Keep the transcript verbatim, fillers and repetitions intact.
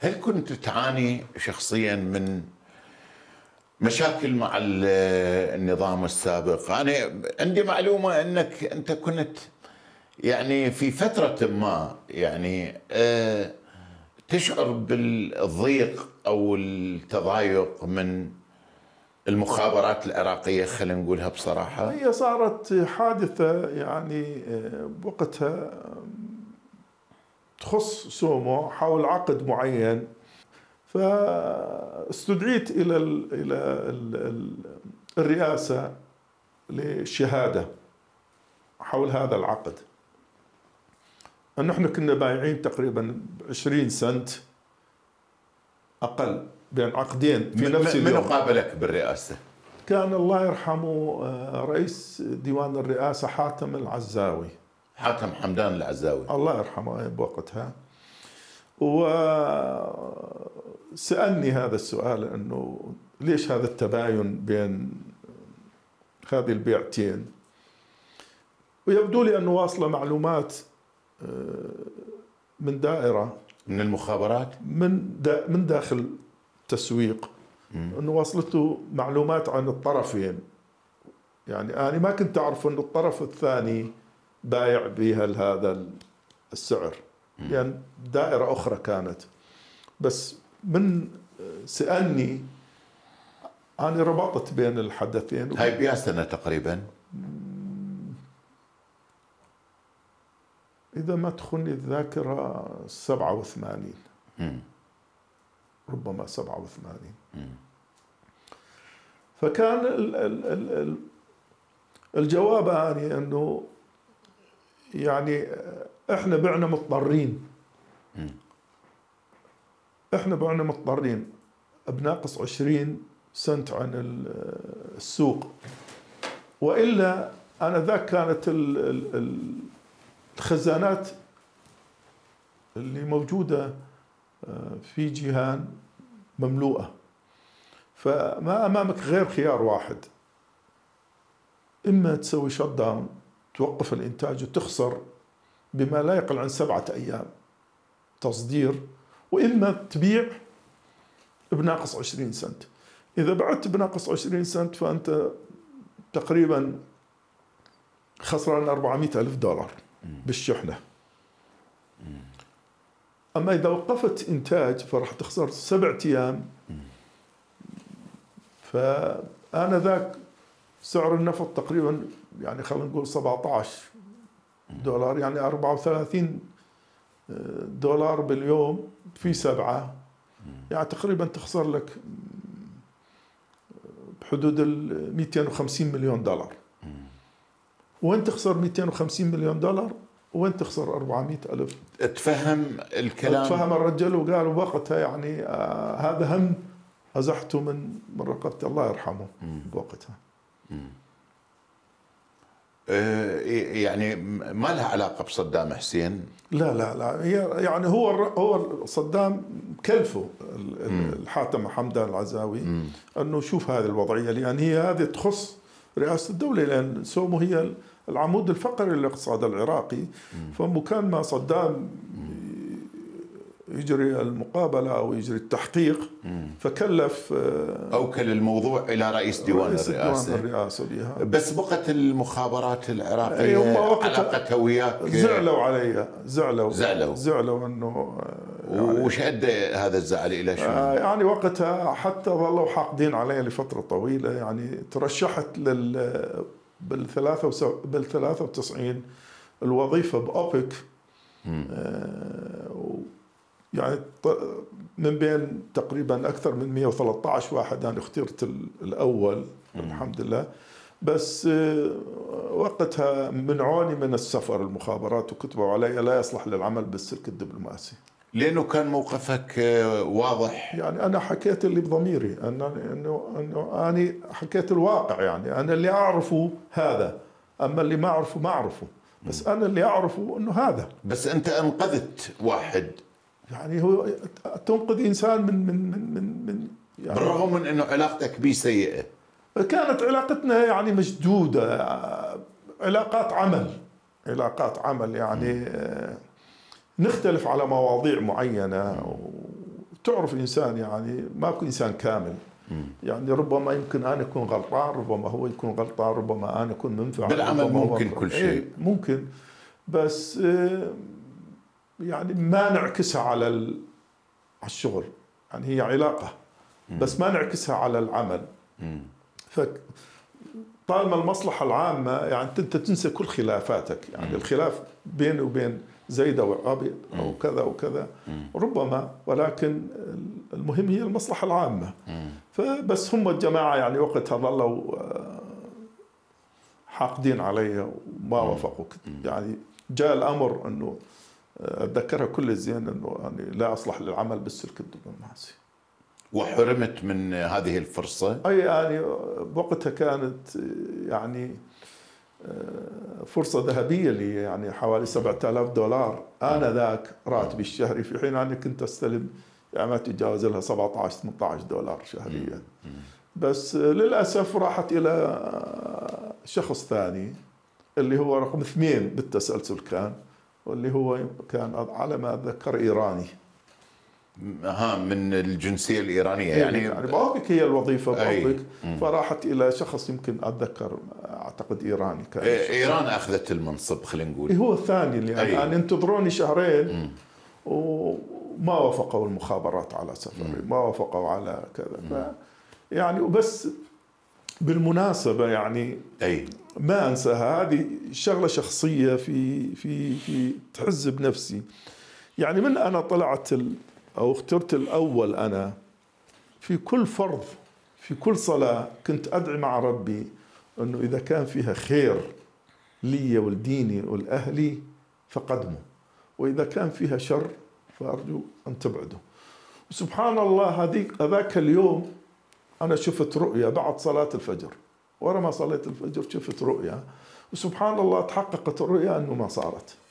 هل كنت تعاني شخصيا من مشاكل مع النظام السابق؟ أنا عندي معلومة أنك أنت كنت يعني في فترة ما يعني أه تشعر بالضيق أو التضايق من المخابرات العراقية، خلينا نقولها بصراحة. هي صارت حادثة يعني بوقتها تخص سومو حول عقد معين، فاستدعيت إلى ال إلى ال الرئاسة للشهادة حول هذا العقد. أن احنا كنا بايعين تقريبا عشرين سنت أقل بين عقدين في نفس اليوم. من قابلك بالرئاسة؟ كان الله يرحمه رئيس ديوان الرئاسة حاتم العزاوي، حاتم حمدان العزاوي الله يرحمه بوقتها. وسألني هذا السؤال أنه ليش هذا التباين بين هذه البيعتين، ويبدو لي أنه واصلة معلومات من دائرة من المخابرات من دا من داخل التسويق، أنه وصلته معلومات عن الطرفين. يعني أنا ما كنت أعرف أن الطرف الثاني بايع بها هذا السعر، يعني دائرة أخرى كانت، بس من سألني أنا ربطت بين الحدثين. هاي بيا سنة تقريبا؟ إذا ما تخني الذاكرة سبعة وثمانين، ربما سبعة وثمانين. فكان ال ال ال الجواب يعني أنه يعني إحنا بعنا مضطرين، إحنا بعنا مضطرين بناقص عشرين سنت عن السوق، وإلا أنا ذاك كانت ال ال الخزانات اللي موجودة في جيهان مملوءة، فما أمامك غير خيار واحد، إما تسوي شت داون توقف الإنتاج وتخسر بما لا يقل عن سبعة أيام تصدير، وإما تبيع بناقص عشرين سنت. إذا بعت بناقص عشرين سنت فأنت تقريبا خسران أربعمائة ألف دولار بالشحنة. أما إذا وقفت إنتاج فراح تخسر سبعة أيام. فأنا ذاك سعر النفط تقريبا يعني خلينا نقول سبعة عشر دولار، يعني أربعة وثلاثين دولار باليوم في سبعة، يعني تقريبا تخسر لك بحدود ال مئتين وخمسين مليون دولار. وين تخسر مئتين وخمسين مليون دولار وين تخسر أربعمائة ألف؟ تفهم الكلام؟ تفهم الرجل، وقال وقتها يعني آه هذا هم أزحته من من رقبته، الله يرحمه بوقتها. آه يعني ما لها علاقة بصدام حسين؟ لا لا لا، هي يعني هو هو صدام كلفه الحاتم حمدان العزاوي مم. انه شوف هذه الوضعيه، لان هي هذه تخص رئاسه الدوله، لان سومو هي العمود الفقري للاقتصاد العراقي. مم. فمكان ما صدام يجري المقابله او يجري التحقيق مم. فكلف اوكل الموضوع الى رئيس ديوان رئيس الرئاسه. ديوان الرئاسه بها. بس بقت المخابرات العراقيه علاقتها وياك زعلوا علي، زعلوا زعلوا زعلوا انه يعني وش ادى هذا الزعل الى شو؟ يعني وقتها حتى ظلوا حاقدين علي لفتره طويله. يعني ترشحت لل بالثلاثة بالثلاثة وتسعين الوظيفه باوبك، آه يعني من بين تقريبا اكثر من مئة وثلاثة عشر واحد انا اخترت الاول الحمد لله. بس وقتها منعوني من السفر المخابرات وكتبوا علي لا يصلح للعمل بالسلك الدبلوماسي، لانه كان موقفك واضح. يعني انا حكيت اللي بضميري، انه انه انه انا حكيت الواقع، يعني انا اللي اعرفه هذا، اما اللي ما اعرفه ما اعرفه، بس انا اللي اعرفه انه هذا. بس انت انقذت واحد، يعني هو تنقذ انسان من من من من, من يعني بالرغم من انه علاقتك به سيئه. كانت علاقتنا يعني مشدوده، علاقات عمل علاقات عمل يعني م. نختلف على مواضيع معينه تعرف إنسان يعني ماكو إنسان كامل. يعني ربما يمكن أنا أكون غلطان، ربما هو يكون غلطان، ربما أنا أكون منفعل بالعمل، ممكن كل شيء. إيه ممكن، بس يعني ما نعكسها على الشغل. يعني هي علاقة بس ما نعكسها على العمل. فطالما المصلحة العامة يعني أنت تنسى كل خلافاتك. يعني الخلاف بيني وبين زيد أو عبيد أو كذا وكذا ربما، ولكن المهم هي المصلحة العامة. فبس هم الجماعة يعني وقتها ظلوا حاقدين علي وما وافقوا. يعني جاء الأمر أنه أتذكرها كل الزين أنه يعني لا أصلح للعمل بالسلك الدبلوماسي، وحرمت من هذه الفرصة. أي يعني وقتها كانت يعني فرصة ذهبية لي، يعني حوالي سبعة آلاف دولار آن ذاك راتبي الشهري، في حين أنا كنت أستلم يعني ما تتجاوز لها سبعة عشر ثمانية عشر دولار شهريا. بس للأسف راحت إلى شخص ثاني اللي هو رقم اثنين بالتسلسل كان، واللي هو كان على ما أتذكر إيراني. ها، من الجنسية الإيرانية يعني. يعني بوقك هي الوظيفة بوقك، فراحت إلى شخص يمكن أتذكر أعتقد إيراني كان. إيران أخذت المنصب خلينا نقول. هو الثاني اللي يعني, يعني انتظروني شهرين م. وما وافقوا المخابرات على سفري، ما وافقوا على كذا. يعني وبس بالمناسبة يعني أي ما أنساها، هذه شغلة شخصية في في في تحز بنفسي. يعني من أنا طلعت أو اخترت الأول، أنا في كل فرض في كل صلاة كنت أدعي مع ربي أنه إذا كان فيها خير لي ولديني والأهلي فقدمه، وإذا كان فيها شر فأرجو أن تبعده. سبحان الله هذيك هذاك اليوم أنا شفت رؤيا بعد صلاة الفجر، ورا ما صليت الفجر شفت رؤيا، وسبحان الله تحققت الرؤيا أنه ما صارت.